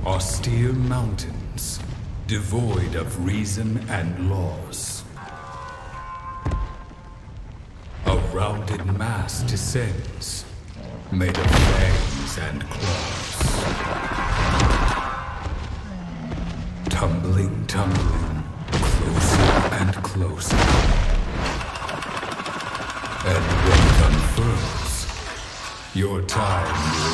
Austere mountains, devoid of reason and laws. A rounded mass descends, made of fangs and claws. Tumbling, tumbling, closer and closer. And when it unfurls, your time will